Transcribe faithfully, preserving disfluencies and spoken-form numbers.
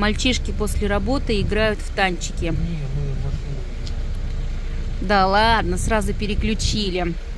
Мальчишки после работы играют в танчики. Не, мы машину. Да ладно, сразу переключили.